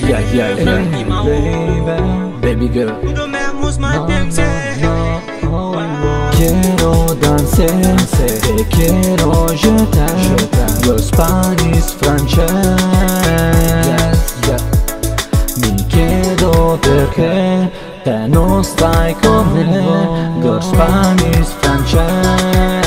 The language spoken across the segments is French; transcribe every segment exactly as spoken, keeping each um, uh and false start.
Yeah, yeah, yeah, baby, baby girl. No, no, no. Quiero danser, te quiero je t'aime. Girl Spanish, francese. Mi chiedo perché te non stai con me. Girl Spanish, francese.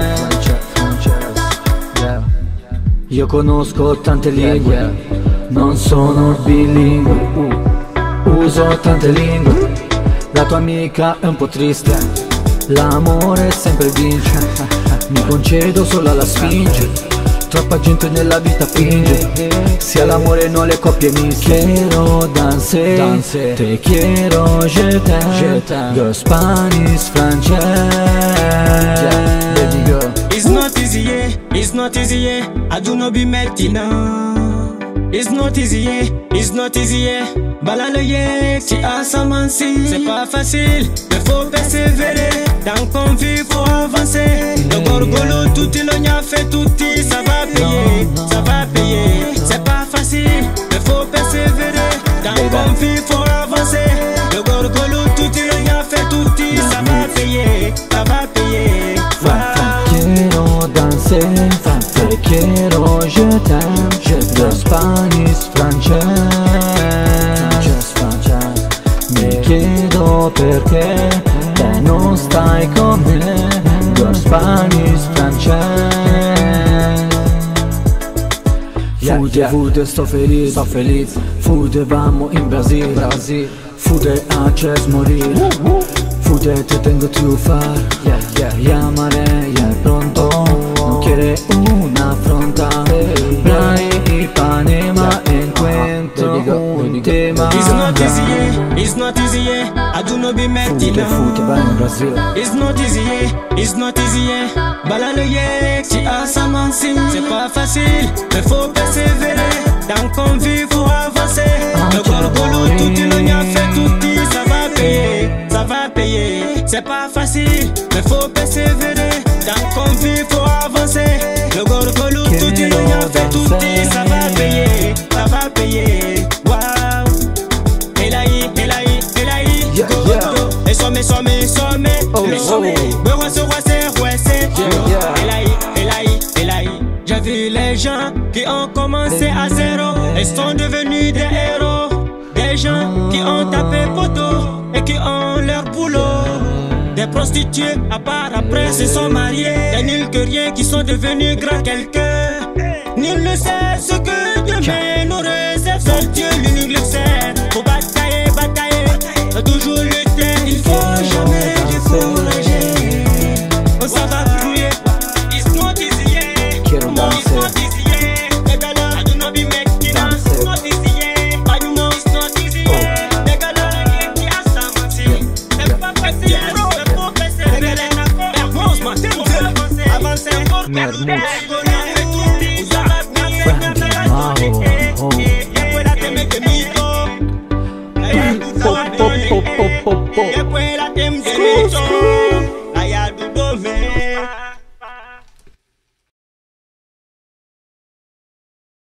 Io conosco tante lingue, non sono bilingue. Uso tante lingue. La tua amica è un po' triste, l'amore sempre vince. Mi concedo solo alla sfinge, troppa gente nella vita finge. Sia l'amore non le coppie miste. Quiero danser, te quiero je t'aime. Girl Spanish, francese. Baby girl. It's not easy, yeah. It's not easy, yeah. I do not be maintenant. It's not easy, yeah. It's not easy, yeah. Balalo, yeah. Tu as sa mansi. C'est pas facile, mais faut persévérer. Tant qu'on vit, faut avancer. Le gorgolo, tout il a fait, tout il, ça va payer. Ça va payer. C'est pas facile, mais faut persévérer. Tant qu'on vit, faut avancer. Le gorgolo, tout il a fait, tout il, ça va payer. Ça va payer. Quiero danser, te quiero je t'aime. Girl Spanish, francese. Mi chiedo perché te non stai con me. Girl Spanish, francese. Fude, fude, sto feliz, sto feliz. Fude, vamos in Brasil, Brasil. Fude, haces morir. Fude, te tengo que triunfar. Yeah, yeah, llamaré ya pronto. No quiere una afronta. Brai Ipanema, encuentro un tema. It's not easy, yeah. It's not easy, yeah. I do not be Fude, fude, vai in Brasil. It's not easy, yeah. It's not easy, yeah. Balalo, yeah. Tu as sa mansi. C'est pas facile, mais faut persévérer. Tant qu'on vit, faut avancer. Le gorgolo, tout il a fait, tout il, ça va payer. Ça va payer. C'est pas facile, mais faut persévérer. Tant qu'on vit, faut avancer. Le gorgolo, tout il a fait, tout il, ça va payer. Ça va payer. Wow. Elaï, Elaï, Elaï. Yeah, yeah. Et somme, somme, somme. Le somme. Beurre, se roisser, roisser. Elaï, Elaï, Elaï. J'ai vu les gens qui ont commencé à zéro et sont devenus des héros. Des gens qui ont tapé poteau et qui ont leur boulot. Des prostituées à part après se sont mariées. Des nuls que rien qui sont devenus grands quelqu'un. Nul ne sait ce que demain nous réserve. Seul Dieu l'unique le sait. Faut batailler, batailler, toujours lutter. Il faut jamais décourager. On s'en va brûler. It's not easy, yeah. Quiero It's not danser. easy, yeah. Les gars là, I do not be making us. It's not easy, yeah. Pas du monde, it's not easy, yeah. Les gars là, qui a sa menti. C'est pas facile, c'est pour passer. Les gars là, Mermoz, ma tête, avancer, avancer. Mermoz. Pop, pop, pop, pop, pop.